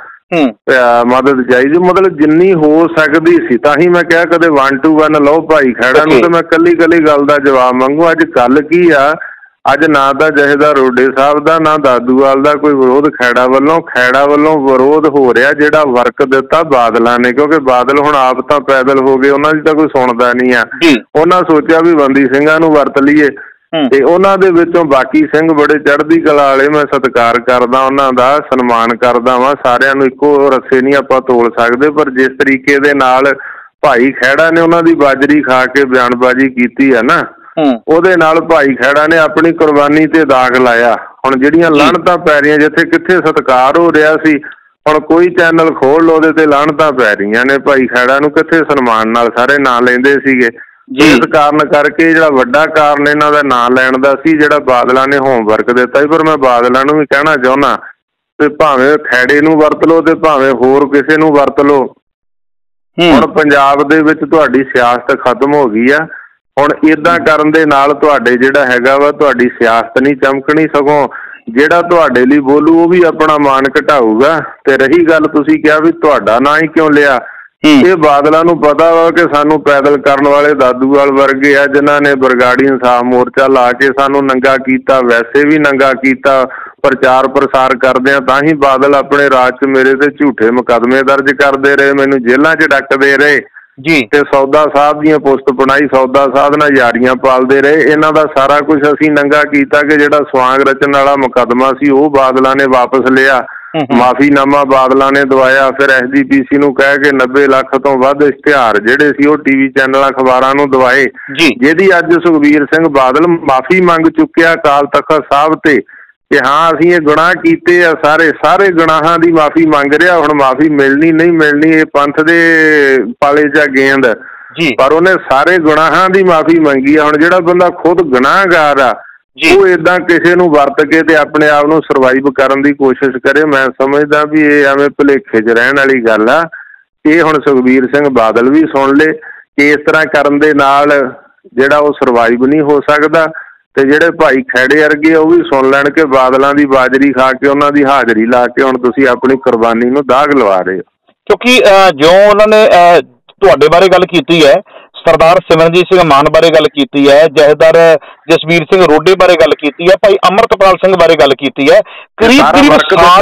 ਮਦਦ ਚਾਹੀਦੀ, ਮਤਲਬ ਜਿੰਨੀ ਹੋ ਸਕਦੀ ਸੀ। ਤਾਂ ਹੀ ਮੈਂ ਕਿਹਾ ਕਦੇ 1 to 1 ਲਓ ਭਾਈ ਖੈੜਾ ਨੂੰ, ਤੇ ਮੈਂ ਕੱਲੀ ਗੱਲ ਦਾ ਜਵਾਬ ਮੰਗੂ। ਅੱਜ ਗੱਲ ਕੀ ਆ, ਅੱਜ ਨਾ ਤਾਂ ਜਥੇਦਾਰ ਰੋਡੇ ਸਾਹਿਬ ਦਾ, ਨਾ ਦਾਦੂਵਾਲ ਦਾ ਕੋਈ ਵਿਰੋਧ ਖੈੜਾ ਵੱਲੋਂ। ਖੈੜਾ ਵੱਲੋਂ ਵਿਰੋਧ ਹੋ ਰਿਹਾ ਜਿਹੜਾ ਵਰਕ ਦਿੱਤਾ ਬਾਦਲਾਂ ਨੇ, ਕਿਉਂਕਿ ਬਾਦਲ ਹੁਣ ਆਪ ਤਾਂ ਪੈਦਲ ਹੋ ਗਏ, ਉਹਨਾਂ ਦੀ ਤਾਂ ਕੋਈ ਸੁਣਦਾ ਨਹੀਂ ਆ। ਉਹਨਾਂ ਸੋਚਿਆ ਵੀ ਬੰਦੀ ਸਿੰਘਾਂ ਨੂੰ ਵਰਤ ਲਈਏ, ਤੇ ਉਹਨਾਂ ਦੇ ਵਿੱਚੋਂ ਬਾਕੀ ਸਿੰਘ ਬੜੇ ਚੜ੍ਹਦੀ ਕਲਾ ਵਾਲੇ, ਮੈਂ ਸਤਿਕਾਰ ਕਰਦਾ ਉਹਨਾਂ ਦਾ, ਸਨਮਾਨ ਕਰਦਾ ਵਾਂ। ਸਾਰਿਆਂ ਨੂੰ ਇੱਕੋ ਰੱਸੇ ਨਹੀਂ ਆਪਾਂ ਤੋਲ ਸਕਦੇ, ਪਰ ਜਿਸ ਤਰੀਕੇ ਦੇ ਨਾਲ ਭਾਈ ਖੈੜਾ ਨੇ ਉਹਨਾਂ ਦੀ ਬਾਜਰੀ ਖਾ ਕੇ ਬਿਆਨਬਾਜ਼ੀ ਕੀਤੀ ਆ ਨਾ, ਉਹਦੇ ਨਾਲ ਭਾਈ ਖੈੜਾ ਨੇ ਆਪਣੀ ਕੁਰਬਾਨੀ ਤੇ ਦਾਗ ਲਾਇਆ। ਹੁਣ ਜਿਹੜੀਆਂ ਲਾਹਣਤਾਂ ਪੈ ਰਹੀਆਂ, ਜਿੱਥੇ ਕਿੱਥੇ ਸਤਿਕਾਰ ਹੋ ਰਿਹਾ ਸੀ, ਹੁਣ ਕੋਈ ਚੈਨਲ ਖੋਲ ਲਓ ਉਹਦੇ ਤੇ ਲਾਹਣਤਾਂ ਪੈ ਰਹੀਆਂ ਨੇ। ਭਾਈ ਖੈੜਾ ਨੂੰ ਕਿੱਥੇ ਸਨਮਾਨ ਨਾਲ ਸਾਰੇ ਨਾਂ ਲੈਂਦੇ ਸੀਗੇ। ਇਸ ਕਾਰਨ ਕਰਕੇ ਜਿਹੜਾ ਵੱਡਾ ਕਾਰਨ ਇਹਨਾਂ ਦਾ ਨਾਂ ਲੈਣ ਦਾ ਸੀ, ਜਿਹੜਾ ਬਾਦਲਾਂ ਨੇ ਹੋਮਵਰਕ ਦਿੱਤਾ ਸੀ। ਪਰ ਮੈਂ ਬਾਦਲਾਂ ਨੂੰ ਵੀ ਕਹਿਣਾ ਚਾਹੁੰਦਾ ਤੇ ਭਾਵੇਂ ਖੈੜੇ ਨੂੰ ਵਰਤ ਲਓ ਤੇ ਭਾਵੇਂ ਹੋਰ ਕਿਸੇ ਨੂੰ ਵਰਤ ਲਓ, ਹੁਣ ਪੰਜਾਬ ਦੇ ਵਿੱਚ ਤੁਹਾਡੀ ਸਿਆਸਤ ਖਤਮ ਹੋ ਗਈ ਆ। ਹੁਣ ਏਦਾਂ ਕਰਨ ਦੇ ਨਾਲ ਤੁਹਾਡੇ ਜਿਹੜਾ ਹੈਗਾ ਵਾ ਤੁਹਾਡੀ ਸਿਆਸਤ ਨਹੀਂ ਚਮਕਣੀ, ਸਗੋਂ ਜਿਹੜਾ ਤੁਹਾਡੇ ਲਈ ਬੋਲੂ ਉਹ ਵੀ ਆਪਣਾ ਮਾਣ ਘਟਾਊਗਾ। ਤੇ ਰਹੀ ਗੱਲ ਤੁਸੀਂ ਕਿਹਾ ਵੀ ਤੁਹਾਡਾ ਨਾਂ ਹੀ ਕਿਉਂ ਲਿਆ, ਇਹ ਬਾਦਲਾਂ ਨੂੰ ਪਤਾ ਵਾ ਕਿ ਸਾਨੂੰ ਪੈਦਲ ਕਰਨ ਵਾਲੇ ਦਾਦੂਵਾਲ ਵਰਗੇ ਆ, ਜਿਨ੍ਹਾਂ ਨੇ ਬਰਗਾੜੀ ਇਨਸਾਫ ਮੋਰਚਾ ਲਾ ਕੇ ਸਾਨੂੰ ਨੰਗਾ ਕੀਤਾ, ਵੈਸੇ ਵੀ ਨੰਗਾ ਕੀਤਾ, ਪ੍ਰਚਾਰ ਪ੍ਰਸਾਰ ਕਰਦੇ ਆ। ਤਾਂ ਹੀ ਬਾਦਲ ਆਪਣੇ ਰਾਜ 'ਚ ਮੇਰੇ ਤੇ ਝੂਠੇ ਮੁਕੱਦਮੇ ਦਰਜ ਕਰਦੇ ਰਹੇ, ਮੈਨੂੰ ਜੇਲ੍ਹਾਂ 'ਚ ਡੱਕਦੇ ਰਹੇ ਜੀ, ਤੇ ਸੌਦਾ ਸਾਹਿਬ ਦੀਆਂ ਪੁਸਤ ਬਣਾਈ, ਸੌਦਾ ਸਾਹਿਬ ਨਾਲ ਯਾਰੀਆਂ ਪਾਲਦੇ ਰਹੇ। ਇਹਨਾਂ ਦਾ ਸਾਰਾ ਕੁਝ ਅਸੀਂ ਨੰਗਾ ਕੀਤਾ ਕਿ ਜਿਹੜਾ ਸਵਾਂਗ ਰਚਣ ਵਾਲਾ ਮੁਕੱਦਮਾ ਸੀ ਉਹ ਬਾਦਲਾਂ ਨੇ ਵਾਪਸ ਲਿਆ, ਮਾਫੀਨਾਮਾ ਬਾਦਲਾਂ ਨੇ ਦਵਾਇਆ। ਫਿਰ SGPC ਨੂੰ ਕਹਿ ਕੇ 90 ਲੱਖ ਤੋਂ ਵੱਧ ਇਸ਼ਤਿਹਾਰ ਜਿਹੜੇ ਸੀ ਉਹ TV ਚੈਨਲ ਅਖਬਾਰਾਂ ਨੂੰ ਦਵਾਏ, ਜਿਹਦੀ ਅੱਜ ਸੁਖਬੀਰ ਸਿੰਘ ਬਾਦਲ ਮਾਫੀ ਮੰਗ ਚੁੱਕਿਆ ਅਕਾਲ ਤਖਤ ਸਾਹਿਬ ਤੇ ਕਿ ਹਾਂ ਅਸੀਂ ਇਹ ਗੁਨਾਹ ਕੀਤੇ ਆ, ਸਾਰੇ ਗੁਨਾਹਾਂ ਦੀ ਮਾਫੀ ਮੰਗ ਰਿਹਾ। ਹੁਣ ਮਾਫੀ ਮਿਲਣੀ ਨਹੀਂ ਮਿਲਣੀ ਇਹ ਪੰਥ ਦੇ ਪਾਲੇ 'ਚ ਗੇਂਦ, ਪਰ ਉਹਨੇ ਸਾਰੇ ਗੁਨਾਹਾਂ ਦੀ ਮਾਫੀ ਮੰਗੀ ਆ। ਹੁਣ ਜਿਹੜਾ ਬੰਦਾ ਖੁਦ ਗੁਨਾਹਗਾਰ ਆ ਉਹ ਏਦਾਂ ਕਿਸੇ ਨੂੰ ਵਰਤ ਕੇ ਤੇ ਆਪਣੇ ਆਪ ਨੂੰ ਸਰਵਾਈਵ ਕਰਨ ਦੀ ਕੋਸ਼ਿਸ਼ ਕਰੇ, ਮੈਂ ਸਮਝਦਾ ਵੀ ਇਹ ਐਵੇਂ ਭੁਲੇਖੇ 'ਚ ਰਹਿਣ ਵਾਲੀ ਗੱਲ ਆ। ਇਹ ਹੁਣ ਸੁਖਬੀਰ ਸਿੰਘ ਬਾਦਲ ਵੀ ਸੁਣ ਲੇ ਕਿ ਇਸ ਤਰ੍ਹਾਂ ਕਰਨ ਦੇ ਨਾਲ ਜਿਹੜਾ ਉਹ ਸਰਵਾਈਵ ਨਹੀਂ ਹੋ ਸਕਦਾ, ਤੇ ਜਿਹੜੇ ਭਾਈ ਖੈੜੇ ਵਰਗੇ ਉਹ ਵੀ ਸੁਣ ਲੈਣ ਕਿ ਬਾਦਲਾਂ ਦੀ ਬਾਜਰੀ ਖਾ ਕੇ ਉਹਨਾਂ ਦੀ ਹਾਜ਼ਰੀ ਲਾ ਕੇ ਹੁਣ ਤੁਸੀਂ ਆਪਣੀ ਕੁਰਬਾਨੀ ਨੂੰ ਦਾਗ ਲਵਾ ਰਹੇ ਹੋ। ਕਿਉਂਕਿ ਜੋ ਉਹਨਾਂ ਨੇ ਤੁਹਾਡੇ ਬਾਰੇ ਗੱਲ ਕੀਤੀ ਹੈ, ਸਰਦਾਰ ਸਿਮਰਨਜੀਤ ਸਿੰਘ ਮਾਨ ਬਾਰੇ ਗੱਲ ਕੀਤੀ ਹੈ, ਜਥੇਦਾਰ ਜਸਬੀਰ ਸਿੰਘ ਰੋਡੇ ਬਾਰੇ ਗੱਲ ਕੀਤੀ ਹੈ, ਭਾਈ ਅਮਰਤਪਾਲ ਸਿੰਘ ਬਾਰੇ ਗੱਲ ਕੀਤੀ ਹੈ, ਕਰੀਬ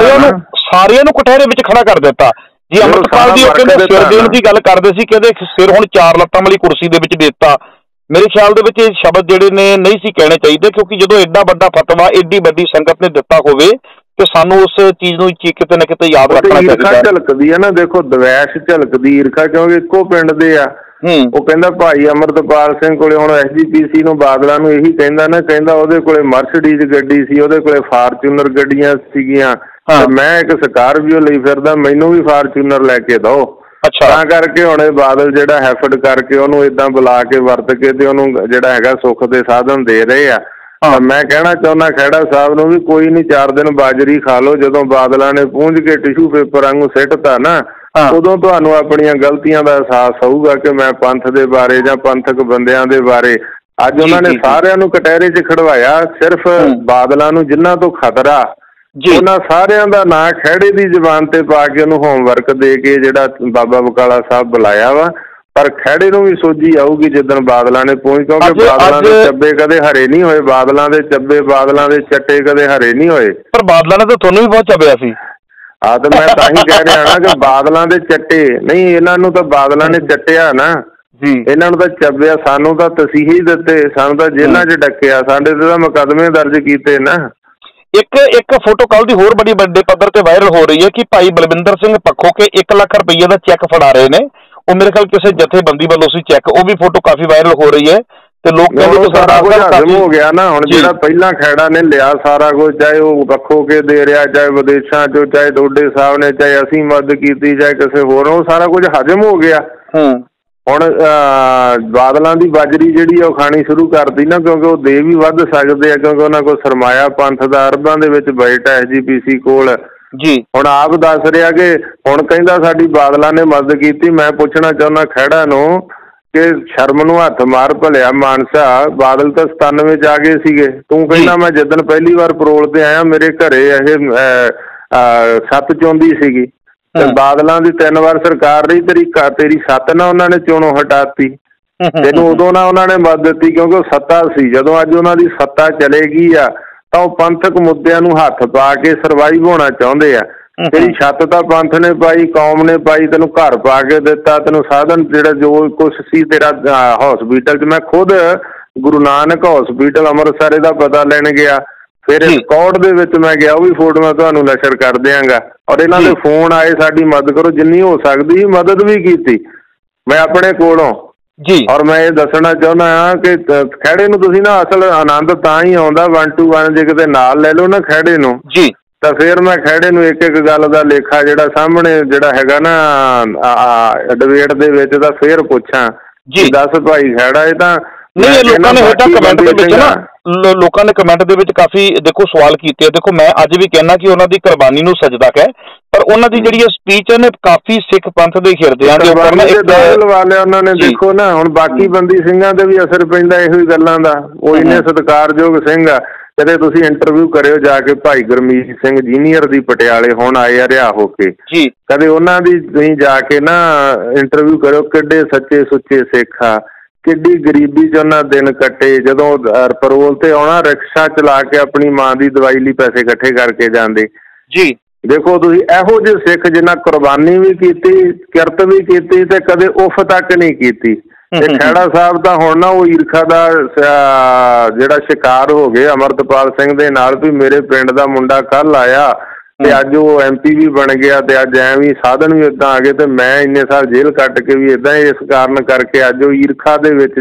ਸਾਰਿਆਂ ਨੂੰ ਕਟਹਿਰੇ ਵਿੱਚ ਖੜਾ ਕਰ ਦਿੱਤਾ ਜੀ। ਅਮਰਤਪਾਲ ਜੀ ਉਹ ਕਹਿੰਦੇ ਸਿਰ ਦੇਣ ਦੀ ਗੱਲ ਕਰਦੇ ਸੀ, ਕਹਿੰਦੇ ਸਿਰ ਹੁਣ 4 ਲੱਤਾਂ ਵਾਲੀ ਕੁਰਸੀ ਦੇ ਵਿੱਚ ਦਿੱਤਾ। ਮੇਰੇ ਖਿਆਲ ਦੇ ਵਿੱਚ ਇਹ ਸ਼ਬਦ ਜਿਹੜੇ ਨੇ ਨਹੀਂ ਸੀ ਕਹਿਣੇ ਚਾਹੀਦੇ, ਕਿਉਂਕਿ ਜਦੋਂ ਐਡਾ ਵੱਡਾ ਫਤਵਾ ਏਡੀ ਵੱਡੀ ਸੰਗਤ ਨੇ ਦਿੱਤਾ ਹੋਵੇ ਤੇ ਸਾਨੂੰ ਉਸ ਚੀਜ਼ ਨੂੰ ਕਿਤੇ ਨਾ ਕਿਤੇ ਯਾਦ ਰੱਖਣਾ ਚਾਹੀਦਾ। ਝਲਕਦੀ ਹੈ ਨਾ, ਦੇਖੋ ਦਵੈਸ਼ ਝਲਕਦੀ ਈਰਖਾ, ਕਿਉਂਕਿ ਇੱਕੋ ਪਿੰਡ ਦੇ ਆ। ਉਹ ਕਹਿੰਦਾ ਭਾਈ ਅਮਰਤਪਾਲ ਸਿੰਘ ਕੋਲੇ ਹੁਣ SGPC ਨੂੰ ਬਾਦਲਾਂ ਨੂੰ ਇਹੀ ਕਹਿੰਦਾ ਨਾ, ਕਹਿੰਦਾ ਉਹਦੇ ਕੋਲੇ ਮਰਸਡੀਜ਼ ਗੱਡੀ ਸੀ, ਉਹਦੇ ਕੋਲੇ ਫਾਰਚੂਨਰ ਗੱਡੀਆਂ ਸੀਗੀਆਂ, ਮੈਂ ਇੱਕ ਸਕਾਰਪੀਓ ਲਈ ਫਿਰਦਾ, ਮੈਨੂੰ ਵੀ ਫਾਰਚੂਨਰ ਲੈ ਕੇ ਦਿਓ। ਤਾਂ ਕਰਕੇ ਹੁਣ ਇਹ ਬਾਦਲ ਜਿਹੜਾ ਹੈਫਡ ਕਰਕੇ ਉਹਨੂੰ ਏਦਾਂ ਬੁਲਾ ਕੇ ਵਰਤ ਕੇ ਤੇ ਉਹਨੂੰ ਜਿਹੜਾ ਹੈਗਾ ਸੁੱਖ ਦੇ ਸਾਧਨ ਦੇ ਰਹੇ ਆ। ਮੈਂ ਕਹਿਣਾ ਚਾਹੁੰਦਾ ਖਹਿੜਾ ਸਾਹਿਬ ਨੂੰ ਵੀ ਕੋਈ ਨਹੀਂ, 4 ਦਿਨ ਬਾਜਰੀ ਖਾ ਲਓ। ਜਦੋਂ ਬਾਦਲਾਂ ਨੇ ਪੂੰਝ ਕੇ ਟਿਸ਼ੂ ਪੇਪਰ ਵਾਂਗੂ ਸਿੱਟਤਾ ਨਾ, ਉਦੋਂ ਤੁਹਾਨੂੰ ਆਪਣੀਆਂ ਗਲਤੀਆਂ ਦਾ ਅਹਿਸਾਸ ਹੋਊਗਾ ਕਿ ਮੈਂ ਪੰਥ ਦੇ ਬਾਰੇ ਜਾਂ ਪੰਥਕ ਬੰਦਿਆਂ ਦੇ ਬਾਰੇ। ਅੱਜ ਉਹਨਾਂ ਨੇ ਸਾਰਿਆਂ ਨੂੰ ਕਟਹਿਰੇ 'ਚ ਖੜਵਾਇਆ, ਸਿਰਫ ਬਾਦਲਾਂ ਨੂੰ ਜਿਨ੍ਹਾਂ ਤੋਂ ਖਤਰਾ ਉਹਨਾਂ ਸਾਰਿਆਂ ਦਾ ਨਾਂ ਖਹਿੜੇ ਦੀ ਜ਼ੁਬਾਨ ਤੇ ਪਾ ਕੇ ਉਹਨੂੰ ਹੋਮਵਰਕ ਦੇ ਕੇ ਜਿਹੜਾ ਬਾਬਾ ਬਕਾਲਾ ਸਾਹਿਬ ਬੁਲਾਇਆ ਵਾ। ਪਰ ਖਹਿੜੇ ਨੂੰ ਵੀ ਸੋਝੀ ਆਊਗੀ ਜਿੱਦਣ ਬਾਦਲਾਂ ਨੇ ਪਹੁੰਚ, ਕਿਉਂਕਿ ਬਾਦਲਾਂ ਦੇ ਚੱਬੇ ਕਦੇ ਹਰੇ ਨਹੀਂ ਹੋਏ, ਬਾਦਲਾਂ ਦੇ ਚੱਬੇ ਬਾਦਲਾਂ ਦੇ ਚੱਟੇ ਕਦੇ ਹਰੇ ਨਹੀਂ ਹੋਏ। ਪਰ ਬਾਦਲਾਂ ਨੇ ਤਾਂ ਤੁਹਾਨੂੰ ਵੀ ਬਹੁਤ ਚੱਬਿਆ ਸੀ। ਤੇ ਮੈਂ ਤਾਂ ਹੀ ਕਹਿ ਰਿਹਾ ਨਾ ਕਿ ਬਾਦਲਾਂ ਦੇ ਚੱਟੇ ਨਹੀਂ, ਇਹਨਾਂ ਨੂੰ ਤਾਂ ਬਾਦਲਾਂ ਨੇ ਚੱਟਿਆ ਨਾ ਜੀ, ਇਹਨਾਂ ਨੂੰ ਤਾਂ ਚੱਬਿਆ। ਸਾਨੂੰ ਤਾਂ ਤਸੀਹੇ ਦਿੱਤੇ, ਸਾਨੂੰ ਤਾਂ ਜੇਲ੍ਹਾਂ 'ਚ ਡੱਕਿਆ, ਸਾਡੇ ਤੇ ਤਾਂ ਮੁਕੱਦਮੇ ਦਰਜ ਕੀਤੇ ਨਾ। ਇੱਕ ਫੋਟੋ ਕੱਲ ਦੀ ਹੋਰ ਬੜੀ ਵੱਡੇ ਪੱਧਰ ਤੇ ਵਾਇਰਲ ਹੋ ਰਹੀ ਹੈ ਕਿ ਭਾਈ ਬਲਵਿੰਦਰ ਸਿੰਘ ਪੱਖੋ ਕੇ 1 ਲੱਖ ਰੁਪਏ ਦਾ ਚੈੱਕ ਫੜਾ ਰਹੇ ਨੇ, ਉਹ ਮੇਰੇ ਖਿਆਲ ਕਿਸੇ ਜਥੇਬੰਦੀ ਵੱਲੋਂ ਸੀ ਚੈੱਕ, ਉਹ ਵੀ ਫੋਟੋ ਕਾਫੀ ਵਾਇਰਲ ਹੋ ਰਹੀ ਹੈ। ਤੇ ਲੋਕ ਕਹਿੰਦੇ ਸਾਰਾ ਕੁਝ ਹਜ਼ਮ ਹੋ ਗਿਆ ਨਾ। ਹੁਣ ਜਿਹੜਾ ਪਹਿਲਾਂ ਖੈੜਾ ਨੇ ਲਿਆ ਸਾਰਾ ਕੁਝ, ਚਾਹੇ ਉਹ ਪੱਖੋ ਕੇ ਦੇ ਰਿਹਾ, ਚਾਹੇ ਵਿਦੇਸ਼ਾਂ 'ਚੋਂ, ਚਾਹੇ ਡੋਡੇ ਸਾਹਿਬ ਨੇ, ਚਾਹੇ ਅਸੀਂ ਮਦਦ ਕੀਤੀ, ਚਾਹੇ ਕਿਸੇ ਹੋਰ, ਉਹ ਸਾਰਾ ਕੁਝ ਹਜ਼ਮ ਹੋ ਗਿਆ। ਹੁਣ ਬਾਦਲਾਂ ਦੀ ਬਾਜਰੀ ਜਿਹੜੀ ਉਹ ਖਾਣੀ ਸ਼ੁਰੂ ਕਰਦੀ ਨਾ, ਕਿਉਂਕਿ ਉਹ ਦੇ ਵੀ ਵੱਧ ਸਕਦੇ ਆ, ਕਿਉਂਕਿ ਉਹਨਾਂ ਕੋਲ ਸਰਮਾਇਆ ਪੰਥ ਦਾ ਅਰਬਾਂ ਦੇ ਵਿੱਚ ਬਜਟ ਹੈ SGPC ਕੋਲ ਜੀ। ਹੁਣ ਆਪ ਦੱਸ ਰਿਹਾ ਕਿ ਹੁਣ ਕਹਿੰਦਾ ਸਾਡੀ ਬਾਦਲਾਂ ਨੇ ਮਦਦ ਕੀਤੀ। ਮੈਂ ਪੁੱਛਣਾ ਚਾਹੁੰਦਾ ਖਹਿੜਾ ਨੂੰ ਕਿ ਸ਼ਰਮ ਨੂੰ ਹੱਥ ਮਾਰ ਭਲਿਆ ਮਾਨਸਾ, ਬਾਦਲ ਤਾਂ 97 'ਚ ਆ ਗਏ ਸੀਗੇ, ਤੂੰ ਕਹਿੰਦਾ ਮੈਂ ਜਿੱਦਣ ਪਹਿਲੀ ਵਾਰ ਪਰੋਲ ਤੇ ਆਇਆ ਮੇਰੇ ਘਰੇ ਇਹ 7 ਚੌਂਦੀ ਸੀਗੀ, ਤੇ ਬਾਦਲਾਂ ਦੀ 3 ਵਾਰ ਸਰਕਾਰ ਰਹੀ, ਤੇਰੀ 7 ਨਾ ਉਹਨਾਂ ਨੇ ਚੋਣੋਂ ਹਟਾਤੀ, ਤੈਨੂੰ ਉਦੋਂ ਨਾ ਉਹਨਾਂ ਨੇ ਮਦਦ ਦਿੱਤੀ ਕਿਉਂਕਿ ਉਹ ਸੱਤਾ ਸੀ। ਜਦੋਂ ਅੱਜ ਉਹਨਾਂ ਦੀ ਸੱਤਾ ਚਲੇਗੀ ਆ ਤਾਂ ਉਹ ਪੰਥਕ ਮੁੱਦਿਆਂ ਨੂੰ ਹੱਥ ਪਾ ਕੇ ਸਰਵਾਈਵ ਹੋਣਾ ਚਾਹੁੰਦੇ ਆ। ਤੇਰੀ ਛੱਤ ਤਾਂ ਪੰਥ ਨੇ ਪਾਈ, ਕੌਮ ਨੇ ਪਾਈ, ਤੈਨੂੰ ਘਰ ਪਾ ਕੇ ਦਿੱਤਾ, ਤੈਨੂੰ ਸਾਧਨ ਜਿਹੜਾ ਜੋ ਕੁਛ ਸੀ ਤੇਰਾ ਹਸਪੀਟਲ 'ਚ। ਮੈਂ ਖੁਦ ਗੁਰੂ ਨਾਨਕ ਹਸਪੀਟਲ ਅੰਮ੍ਰਿਤਸਰ ਇਹਦਾ ਪਤਾ ਲੈਣ ਗਿਆ, ਫਿਰ ਰਿਕਾਰਡ ਦੇ ਵਿੱਚ ਮੈਂ ਗਿਆ, ਉਹ ਵੀ ਫੋਟੋ ਮੈਂ ਤੁਹਾਨੂੰ ਨਸ਼ਰ ਕਰ ਦਿਆਂਗਾ। ਔਰ ਇਹਨਾਂ ਦੇ ਫੋਨ ਆਏ ਸਾਡੀ ਮਦਦ ਕਰੋ, ਜਿੰਨੀ ਹੋ ਸਕਦੀ ਮਦਦ ਵੀ ਕੀਤੀ ਮੈਂ ਆਪਣੇ ਕੋਲੋਂ ਜੀ। ਔਰ ਮੈਂ ਇਹ ਦੱਸਣਾ ਚਾਹੁੰਦਾ ਹਾਂ ਕਿ ਖਹਿੜੇ ਨੂੰ ਤੁਸੀਂ ਨਾ ਅਸਲ ਆਨੰਦ ਤਾਂ ਹੀ ਆਉਂਦਾ 1 to 1 ਜੇ ਕਿਤੇ ਨਾਲ ਲੈ ਲਓ ਨਾ ਖਹਿੜੇ ਨੂੰ ਜੀ, ਤਾਂ ਫਿਰ ਮੈਂ ਖਹਿੜੇ ਨੂੰ ਇੱਕ ਗੱਲ ਦਾ ਲੇਖਾ ਜਿਹੜਾ ਸਾਹਮਣੇ ਜਿਹੜਾ ਹੈਗਾ ਨਾ ਡਿਬੇਟ ਦੇ ਵਿੱਚ ਦਾ ਫਿਰ ਪੁੱਛਾਂ ਜੀ। ਦੱਸ ਭਾਈ ਖੈੜਾ, ਇਹ ਤਾਂ ਨਹੀਂ, ਲੋਕਾਂ ਨੇ ਹੇਠਾਂ ਕਮੈਂਟ ਦੇ ਵਿੱਚ ਨਾ ਲੋਕਾਂ ਨੇ ਕਮੈਂਟ ਦੇ ਵਿੱਚ ਕਾਫੀ ਦੇਖੋ ਸਵਾਲ ਕੀਤੇ ਆ। ਦੇਖੋ ਮੈਂ ਅੱਜ ਵੀ ਕਹਿਣਾ ਕਿ ਉਹਨਾਂ ਦੀ ਕੁਰਬਾਨੀ ਨੂੰ ਸਜਦਾ ਕਹਿ, ਪਰ ਉਹਨਾਂ ਦੀ ਜਿਹੜੀ ਸਪੀਚ ਨੇ ਕਾਫੀ ਸਿੱਖ ਪੰਥ ਦੇ ਹਿਰਦਿਆਂ ਦੇ ਉੱਪਰ ਲਵਾ ਲਿਆ ਉਹਨਾਂ ਨੇ। ਦੇਖੋ ਨਾ ਹੁਣ ਬਾਕੀ ਬੰਦੀ ਸਿੰਘਾਂ ਤੇ ਵੀ ਅਸਰ ਪੈਂਦਾ ਇਹੋ ਹੀ ਗੱਲਾਂ ਦਾ। ਉਹ ਇੰਨੇ ਸਤਿਕਾਰਯੋਗ ਸਿੰਘ ਆ, ਕਦੇ ਤੁਸੀਂ ਇੰਟਰਵਿਊ ਕਰਿਓ ਜਾ ਕੇ ਭਾਈ ਗੁਰਮੀਤ ਸਿੰਘ ਜੂਨੀਅਰ ਦੀ ਪਟਿਆਲੇ ਹੁਣ ਆਏ ਆ ਰਿਹਾ ਹੋ ਕੇ, ਕਦੇ ਉਹਨਾਂ ਦੀ ਤੁਸੀਂ ਜਾ ਕੇ ਨਾ ਇੰਟਰਵਿਊ ਕਰਿਓ। ਕਿੱਡੇ ਸੱਚੇ ਸੁੱਚੇ ਸਿੱਖ ਆ, ਕਿੱਡੀ ਗਰੀਬੀ 'ਚ ਉਹਨਾਂ ਦਿਨ ਕੱਟੇ। ਜਦੋਂ ਪੈਰੋਲ ਤੇ ਆਉਣਾ ਰਿਕਸ਼ਾ ਚਲਾ ਕੇ ਆਪਣੀ ਮਾਂ ਦੀ ਦਵਾਈ ਲਈ ਪੈਸੇ ਇਕੱਠੇ ਕਰਕੇ ਜਾਂਦੇ ਜੀ। ਦੇਖੋ ਤੁਸੀਂ ਇਹੋ ਜਿਹੇ ਸਿੱਖ ਜਿਨ੍ਹਾਂ ਕੁਰਬਾਨੀ ਵੀ ਕੀਤੀ, ਕਿਰਤ ਵੀ ਕੀਤੀ ਤੇ ਕਦੇ ਉਫ ਤੱਕ ਨਹੀਂ ਕੀਤੀ। ਤੇ ਖਹਿੜਾ ਸਾਹਿਬ ਤਾਂ ਹੁਣ ਨਾ ਉਹ ਈਰਖਾ ਦਾ ਜਿਹੜਾ ਸ਼ਿਕਾਰ ਹੋ ਗਏ ਅਮਰਤਪਾਲ ਸਿੰਘ ਦੇ ਨਾਲ, ਵੀ ਮੇਰੇ ਪਿੰਡ ਦਾ ਮੁੰਡਾ ਕੱਲ ਆਇਆ ਤੇ ਅੱਜ ਉਹ MP ਵੀ ਬਣ ਗਿਆ ਤੇ ਅੱਜ ਐਵੇਂ ਸਾਧਨ ਵੀ ਏਦਾਂ ਆ ਗਏ ਤੇ ਮੈਂ ਇੰਨੇ ਸਾਲ ਜੇਲ੍ਹ ਕੱਟ ਕੇ ਵੀ ਏਦਾਂ। ਇਸ ਕਾਰਨ ਕਰਕੇ ਅੱਜ ਉਹ ਈਰਖਾ ਦੇ ਵਿੱਚ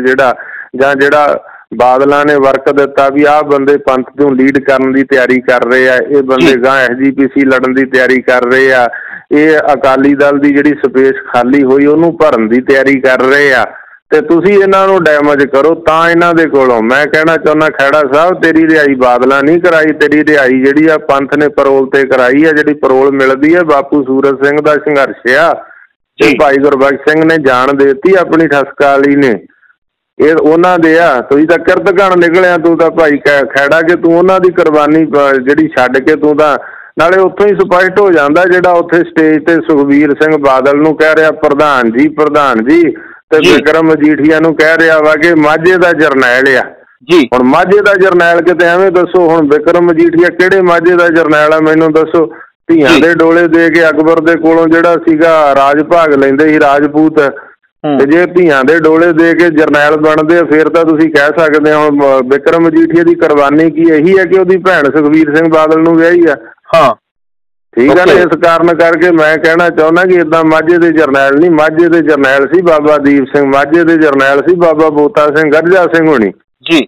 ਜਿਹੜਾ ਬਾਦਲਾਂ ਨੇ ਵਰਕ ਦਿੱਤਾ ਵੀ ਆਹ ਬੰਦੇ ਪੰਥ ਨੂੰ ਲੀਡ ਕਰਨ ਦੀ ਤਿਆਰੀ ਕਰ ਰਹੇ ਆ, ਇਹ ਬੰਦੇ ਗਾਂ SGPC ਲੜਨ ਦੀ ਤਿਆਰੀ ਕਰ ਰਹੇ ਆ, ਇਹ ਅਕਾਲੀ ਦਲ ਦੀ ਜਿਹੜੀ ਸਪੇਸ ਖਾਲੀ ਹੋਈ ਉਹਨੂੰ ਭਰਨ ਦੀ ਤਿਆਰੀ ਕਰ ਰਹੇ ਆ, ਤੇ ਤੁਸੀਂ ਇਹਨਾਂ ਨੂੰ ਡੈਮੇਜ ਕਰੋ ਤਾਂ ਇਹਨਾਂ ਦੇ ਕੋਲੋਂ। ਮੈਂ ਕਹਿਣਾ ਚਾਹੁੰਦਾ ਖਹਿੜਾ ਸਾਹਿਬ, ਤੇਰੀ ਰਿਹਾਈ ਬਾਦਲਾਂ ਨਹੀਂ ਕਰਾਈ, ਤੇਰੀ ਰਿਹਾਈ ਜਿਹੜੀ ਆ ਪੰਥ ਨੇ ਪਰੋਲ ਤੇ ਕਰਾਈ ਆ। ਜਿਹੜੀ ਪਰੋਲ ਮਿਲਦੀ ਹੈ ਬਾਪੂ ਸੂਰਤ ਸਿੰਘ ਦਾ ਸੰਘਰਸ਼ ਆ ਤੇ ਭਾਈ ਗੁਰਬਖਸ਼ ਸਿੰਘ ਨੇ ਜਾਨ ਦੇ ਦਿੱਤੀ ਆਪਣੀ ਠਸਕਾ ਵਾਲੀ ਨੇ, ਇਹ ਉਹਨਾਂ ਦੇ ਆ। ਤੁਸੀਂ ਤਾਂ ਕਿਰਤ ਘਣ ਨਿਕਲਿਆ ਤੂੰ ਤਾਂ ਭਾਈ ਖਹਿੜਾ, ਕਿ ਤੂੰ ਉਹਨਾਂ ਦੀ ਕੁਰਬਾਨੀ ਜਿਹੜੀ ਛੱਡ ਕੇ ਤੂੰ ਤਾਂ ਨਾਲੇ ਉੱਥੋਂ ਹੀ ਸਪਸ਼ਟ ਹੋ ਜਾਂਦਾ ਜਿਹੜਾ ਉੱਥੇ ਸਟੇਜ ਤੇ ਸੁਖਬੀਰ ਸਿੰਘ ਬਾਦਲ ਨੂੰ ਕਹਿ ਰਿਹਾ ਪ੍ਰਧਾਨ ਜੀ ਪ੍ਰਧਾਨ ਜੀ, ਤੇ ਵਿਕਰਮ ਮਜੀਠੀਆ ਨੂੰ ਕਹਿ ਰਿਹਾ ਵਾ ਕਿ ਮਾਝੇ ਦਾ ਜਰਨੈਲ ਆ ਜੀ। ਹੁਣ ਮਾਝੇ ਦਾ ਜਰਨੈਲ ਕਿਤੇ ਐਵੇਂ ਦੱਸੋ, ਹੁਣ ਵਿਕਰਮ ਮਜੀਠੀਆ ਕਿਹੜੇ ਮਾਝੇ ਦਾ ਜਰਨੈਲ ਆ ਮੈਨੂੰ ਦੱਸੋ। ਧੀਆਂ ਦੇ ਡੋਲੇ ਦੇ ਕੇ ਅਕਬਰ ਦੇ ਕੋਲੋਂ ਜਿਹੜਾ ਸੀਗਾ ਰਾਜ ਭਾਗ ਲੈਂਦੇ ਸੀ ਰਾਜਪੂਤ, ਤੇ ਜੇ ਧੀਆਂ ਦੇ ਡੋਲੇ ਦੇ ਕੇ ਜਰਨੈਲ ਬਣਦੇ ਫਿਰ ਤਾਂ ਤੁਸੀਂ ਕਹਿ ਸਕਦੇ ਹੋ ਹੁਣ ਵਿਕਰਮ ਮਜੀਠੀਆ ਦੀ ਕੁਰਬਾਨੀ ਕੀ ਇਹੀ ਹੈ ਕਿ ਉਹਦੀ ਭੈਣ ਸੁਖਬੀਰ ਸਿੰਘ ਬਾਦਲ ਨੂੰ ਵਿਆਹੀ ਆ। ਹਾਂ ਠੀਕ ਹੈ ਨਾ। ਇਸ ਕਾਰਨ ਕਰਕੇ ਮੈਂ ਕਹਿਣਾ ਚਾਹੁੰਦਾ ਕਿ ਏਦਾਂ ਮਾਝੇ ਦੇ ਜਰਨੈਲ ਨਹੀਂ, ਮਾਝੇ ਦੇ ਜਰਨੈਲ ਸੀ ਬਾਬਾ ਦੀਪ ਸਿੰਘ, ਮਾਝੇ ਦੇ ਜਰਨੈਲ ਸੀ ਬਾਬਾ ਬੋਤਾ ਸਿੰਘ ਗਰਜਾ ਸਿੰਘ ਹੋਣੀ ਜੀ,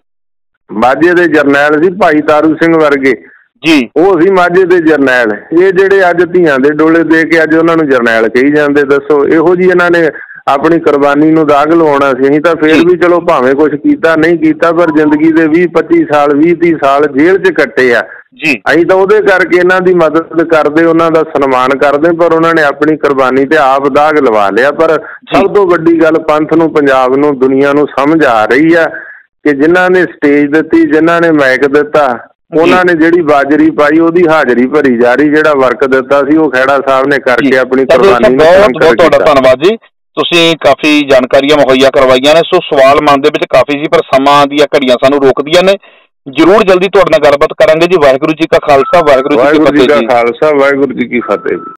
ਮਾਝੇ ਦੇ ਜਰਨੈਲ ਸੀ ਭਾਈ ਤਾਰੂ ਸਿੰਘ ਵਰਗੇ ਜੀ, ਉਹ ਸੀ ਮਾਝੇ ਦੇ ਜਰਨੈਲ। ਇਹ ਜਿਹੜੇ ਅੱਜ ਧੀਆਂ ਦੇ ਡੋਲੇ ਦੇ ਕੇ ਅੱਜ ਉਹਨਾਂ ਨੂੰ ਜਰਨੈਲ ਕਹੀ ਜਾਂਦੇ, ਦੱਸੋ ਇਹੋ ਜਿਹੀ ਇਹਨਾਂ ਨੇ ਆਪਣੀ ਕੁਰਬਾਨੀ ਨੂੰ ਦਾਗ ਲਵਾਉਣਾ ਸੀ। ਅਸੀਂ ਤਾਂ ਫੇਰ ਵੀ ਚਲੋ ਭਾਵੇਂ ਕੁਛ ਕੀਤਾ ਨਹੀਂ ਕੀਤਾ, ਪਰ ਜ਼ਿੰਦਗੀ ਦੇ 20-25 ਸਾਲ 20-30 ਸਾਲ ਜੇਲ੍ਹ 'ਚ ਕੱਟੇ ਆ ਜੀ। ਅਸੀਂ ਤਾਂ ਉਹਦੇ ਕਰਕੇ ਇਹਨਾਂ ਦੀ ਮਦਦ ਕਰਦੇ, ਉਹਨਾਂ ਦਾ ਸਨਮਾਨ ਕਰਦੇ, ਪਰ ਉਹਨਾਂ ਨੇ ਆਪਣੀ ਕੁਰਬਾਨੀ ਤੇ ਆਪ ਦਾਗ ਲਵਾ ਲਿਆ। ਪਰ ਸਭ ਤੋਂ ਵੱਡੀ ਗੱਲ ਪੰਥ ਨੂੰ, ਪੰਜਾਬ ਨੂੰ, ਦੁਨੀਆ ਨੂੰ ਸਮਝ ਆ ਰਹੀ ਆ ਕਿ ਜਿਨ੍ਹਾਂ ਨੇ ਸਟੇਜ ਦਿੱਤੀ, ਜਿਨ੍ਹਾਂ ਨੇ ਮਾਈਕ ਦਿੱਤਾ, ਉਹਨਾਂ ਨੇ ਜਿਹੜੀ ਬਾਜਰੀ ਪਾਈ ਉਹਦੀ ਹਾਜ਼ਰੀ ਭਰੀ ਜਾ ਰਹੀ। ਜਿਹੜਾ ਵਰਕ ਦਿੱਤਾ ਸੀ ਉਹ ਖਹਿੜਾ ਸਾਹਿਬ ਨੇ ਕਰਕੇ ਆਪਣੀ ਕੁਰਬਾਨੀ ਨੂੰ ਬਹੁਤ ਤੁਹਾਡਾ ਧੰਨਵਾਦ ਜੀ। ਤੁਸੀਂ ਕਾਫੀ ਜਾਣਕਾਰੀਆਂ ਮੁਹੱਈਆ ਕਰਵਾਈਆਂ ਨੇ। ਸੋ ਸਵਾਲ ਮਨ ਦੇ ਵਿੱਚ ਕਾਫੀ ਸੀ, ਪਰ ਸਮਾਂ ਦੀਆਂ ਘੜੀਆਂ ਸਾਨੂੰ ਰੋਕਦੀਆਂ ਨੇ। ਜ਼ਰੂਰ ਜਲਦੀ ਤੁਹਾਡੇ ਨਾਲ ਗੱਲਬਾਤ ਕਰਾਂਗੇ ਜੀ। ਵਾਹਿਗੁਰੂ ਜੀ ਕਾ ਖਾਲਸਾ, ਵਾਹਿਗੁਰੂ ਜੀ ਕੀ ਫਤਿਹ ਜੀ। ਖਾਲਸਾ, ਵਾਹਿਗੁਰੂ ਜੀ ਕੀ ਫਤਿਹ ਜੀ।